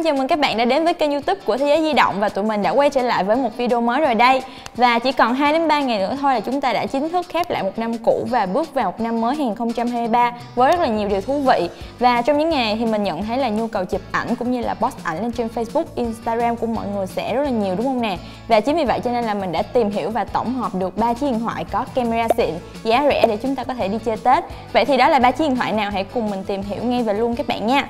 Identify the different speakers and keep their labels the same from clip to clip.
Speaker 1: xin chào mừng các bạn đã đến với kênh YouTube của Thế giới di động và tụi mình đã quay trở lại với một video mới rồi đây. Và chỉ còn 2 đến 3 ngày nữa thôi là chúng ta đã chính thức khép lại một năm cũ và bước vào một năm mới 2023 với rất là nhiều điều thú vị. Và trong những ngày này thì mình nhận thấy là nhu cầu chụp ảnh cũng như là post ảnh lên trên Facebook, Instagram của mọi người sẽ rất là nhiều, đúng không nè? Và chính vì vậy cho nên là mình đã tìm hiểu và tổng hợp được 3 chiếc điện thoại có camera xịn, giá rẻ để chúng ta có thể đi chơi Tết. Vậy thì đó là 3 chiếc điện thoại nào? Hãy cùng mình tìm hiểu ngay và luôn các bạn nha.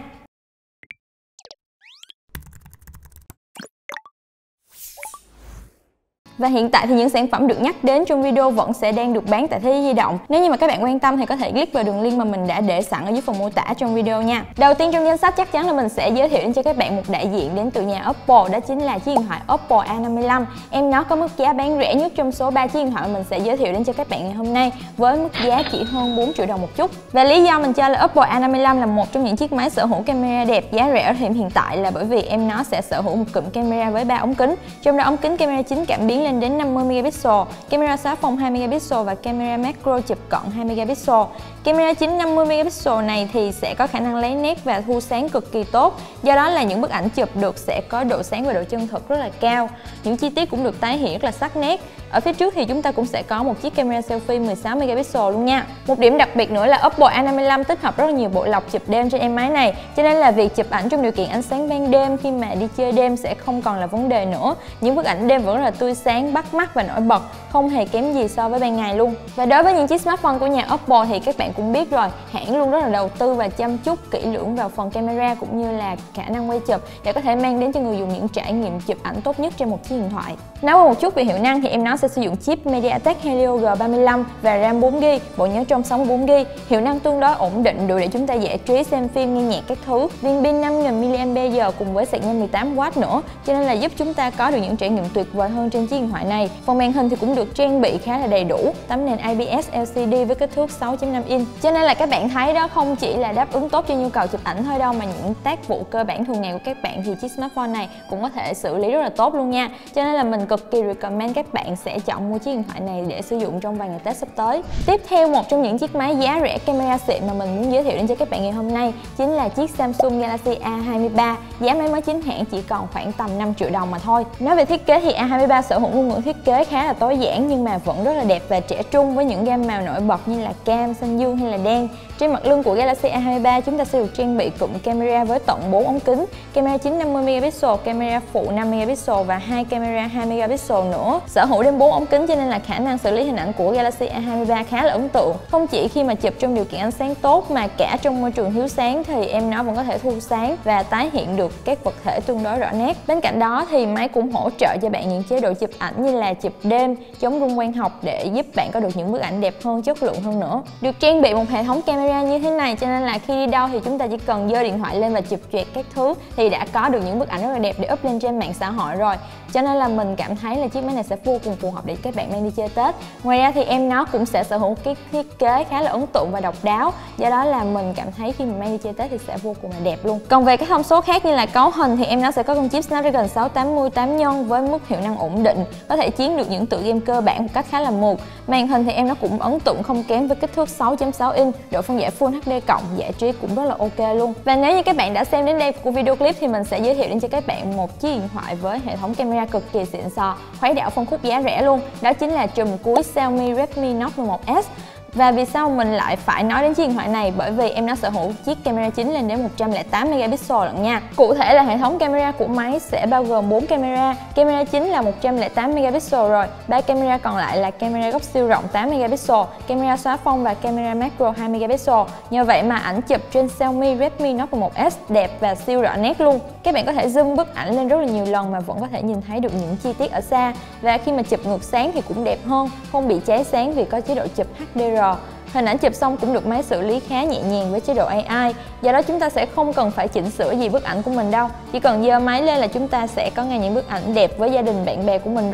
Speaker 1: Và hiện tại thì những sản phẩm được nhắc đến trong video vẫn sẽ đang được bán tại Thế giới di động. Nếu như mà các bạn quan tâm thì có thể click vào đường link mà mình đã để sẵn ở dưới phần mô tả trong video nha. Đầu tiên trong danh sách chắc chắn là mình sẽ giới thiệu đến cho các bạn một đại diện đến từ nhà Oppo, đó chính là chiếc điện thoại Oppo A55. Em nó có mức giá bán rẻ nhất trong số 3 chiếc điện thoại mà mình sẽ giới thiệu đến cho các bạn ngày hôm nay với mức giá chỉ hơn 4 triệu đồng một chút. Và lý do mình cho là Oppo A55 là một trong những chiếc máy sở hữu camera đẹp giá rẻ ở thời điểm hiện tại là bởi vì em nó sẽ sở hữu một cụm camera với 3 ống kính, trong đó ống kính camera chính cảm biến lên đến 50 megapixel, camera xóa phông 2 megapixel và camera macro chụp cận 2 megapixel. Camera chính 50 megapixel này thì sẽ có khả năng lấy nét và thu sáng cực kỳ tốt. Do đó là những bức ảnh chụp được sẽ có độ sáng và độ chân thực rất là cao. Những chi tiết cũng được tái hiện rất là sắc nét. Ở phía trước thì chúng ta cũng sẽ có một chiếc camera selfie 16 megapixel luôn nha. Một điểm đặc biệt nữa là Oppo A55 tích hợp rất là nhiều bộ lọc chụp đêm trên em máy này, cho nên là việc chụp ảnh trong điều kiện ánh sáng ban đêm khi mà đi chơi đêm sẽ không còn là vấn đề nữa. Những bức ảnh đêm vẫn rất là tươi sáng, bắt mắt và nổi bật, không hề kém gì so với ban ngày luôn. Và đối với những chiếc smartphone của nhà Oppo thì các bạn cũng biết rồi, hãng luôn rất là đầu tư và chăm chút kỹ lưỡng vào phần camera cũng như là khả năng quay chụp để có thể mang đến cho người dùng những trải nghiệm chụp ảnh tốt nhất trên một chiếc điện thoại. Nói qua một chút về hiệu năng thì em nó sẽ sử dụng chip MediaTek Helio G35 và RAM 4GB, bộ nhớ trong 64GB. Hiệu năng tương đối ổn định, đủ để chúng ta giải trí, xem phim, nghe nhạc các thứ. Viên pin 5000 mAh cùng với sạc nhanh 18W nữa, cho nên là giúp chúng ta có được những trải nghiệm tuyệt vời hơn trên chiếc điện thoại này. Phần màn hình thì cũng được trang bị khá là đầy đủ, tấm nền IPS LCD với kích thước 6.5 inch. Cho nên là các bạn thấy đó, không chỉ là đáp ứng tốt cho nhu cầu chụp ảnh thôi đâu mà những tác vụ cơ bản thường ngày của các bạn thì chiếc smartphone này cũng có thể xử lý rất là tốt luôn nha. Cho nên là mình cực kỳ recommend các bạn sẽ chọn mua chiếc điện thoại này để sử dụng trong vài ngày Tết sắp tới. Tiếp theo, một trong những chiếc máy giá rẻ camera xịn mà mình muốn giới thiệu đến cho các bạn ngày hôm nay chính là chiếc Samsung Galaxy A23. Giá máy mới chính hãng chỉ còn khoảng tầm 5 triệu đồng mà thôi. Nói về thiết kế thì A23 sở hữu ngôn ngữ thiết kế khá là tối giản nhưng mà vẫn rất là đẹp và trẻ trung với những gam màu nổi bật như là cam, xanh dương hay là đen. Trên mặt lưng của Galaxy A23 chúng ta sẽ được trang bị cụm camera với tận 4 ống kính, camera chính 50 megapixel, camera phụ 5 megapixel và 2 camera 2 megapixel nữa. Sở hữu đến 4 ống kính cho nên là khả năng xử lý hình ảnh của Galaxy A23 khá là ấn tượng. Không chỉ khi mà chụp trong điều kiện ánh sáng tốt mà cả trong môi trường thiếu sáng thì em nó vẫn có thể thu sáng và tái hiện được các vật thể tương đối rõ nét. Bên cạnh đó thì máy cũng hỗ trợ cho bạn những chế độ chụp ảnh như là chụp đêm, chống rung quang học để giúp bạn có được những bức ảnh đẹp hơn, chất lượng hơn nữa. Được trang bị một hệ thống camera như thế này cho nên là khi đi đâu thì chúng ta chỉ cần giơ điện thoại lên và chụp choẹt các thứ thì đã có được những bức ảnh rất là đẹp để up lên trên mạng xã hội rồi. Cho nên là mình cảm thấy là chiếc máy này sẽ vô cùng phù hợp để các bạn đang đi chơi Tết. Ngoài ra thì em nó cũng sẽ sở hữu cái thiết kế khá là ấn tượng và độc đáo. Do đó là mình cảm thấy khi mình mang đi chơi Tết thì sẽ vô cùng là đẹp luôn. Còn về các thông số khác như là cấu hình thì em nó sẽ có con chip Snapdragon 680 8 nhân với mức hiệu năng ổn định, có thể chiến được những tựa game cơ bản một cách khá là mượt. Màn hình thì em nó cũng ấn tượng không kém với kích thước 6.6 inch, độ phân giải Full HD cộng, giải trí cũng rất là ok luôn. Và nếu như các bạn đã xem đến đây của video clip thì mình sẽ giới thiệu đến cho các bạn một chiếc điện thoại với hệ thống camera cực kỳ xịn sò, khuấy đảo phân khúc giá rẻ luôn. Đó chính là chùm cuối Xiaomi Redmi Note 11S. Và vì sao mình lại phải nói đến chiếc điện thoại này? Bởi vì em nó sở hữu chiếc camera chính lên đến 108 megapixel lận nha. Cụ thể là hệ thống camera của máy sẽ bao gồm 4 camera. Camera chính là 108 megapixel rồi, 3 camera còn lại là camera góc siêu rộng 8 megapixel, camera xóa phông và camera macro 2 megapixel. Nhờ vậy mà ảnh chụp trên Xiaomi Redmi Note 11S đẹp và siêu rõ nét luôn. Các bạn có thể zoom bức ảnh lên rất là nhiều lần mà vẫn có thể nhìn thấy được những chi tiết ở xa. Và khi mà chụp ngược sáng thì cũng đẹp hơn, không bị cháy sáng vì có chế độ chụp HDR. Hình ảnh chụp xong cũng được máy xử lý khá nhẹ nhàng với chế độ AI. Do đó chúng ta sẽ không cần phải chỉnh sửa gì bức ảnh của mình đâu. Chỉ cần giơ máy lên là chúng ta sẽ có ngay những bức ảnh đẹp với gia đình bạn bè của mình rồi.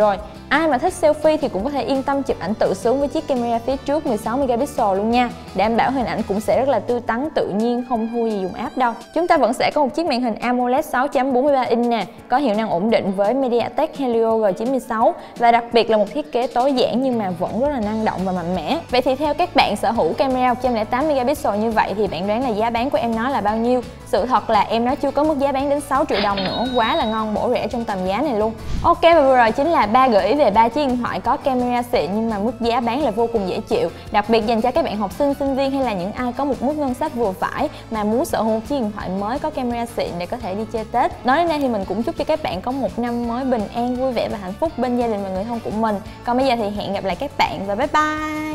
Speaker 1: Ai mà thích selfie thì cũng có thể yên tâm chụp ảnh tự sướng với chiếc camera phía trước 16 megapixel luôn nha. Đảm bảo hình ảnh cũng sẽ rất là tươi tắn, tự nhiên, không thua gì dùng app đâu. Chúng ta vẫn sẽ có một chiếc màn hình AMOLED 6.43 inch nè, có hiệu năng ổn định với MediaTek Helio G96 và đặc biệt là một thiết kế tối giản nhưng mà vẫn rất là năng động và mạnh mẽ. Vậy thì theo các bạn sở hữu camera 108 megapixel như vậy thì bạn đoán là giá bán của em nó là bao nhiêu? Sự thật là em nó chưa có mức giá bán đến 6 triệu đồng nữa, quá là ngon bổ rẻ trong tầm giá này luôn. Ok, và vừa rồi chính là 3 gợi ý về 3 chiếc điện thoại có camera xịn nhưng mà mức giá bán là vô cùng dễ chịu, đặc biệt dành cho các bạn học sinh, sinh viên hay là những ai có một mức ngân sách vừa phải mà muốn sở hữu một chiếc điện thoại mới có camera xịn để có thể đi chơi Tết. Nói đến đây thì mình cũng chúc cho các bạn có một năm mới bình an, vui vẻ và hạnh phúc bên gia đình và người thân của mình. Còn bây giờ thì hẹn gặp lại các bạn và bye bye.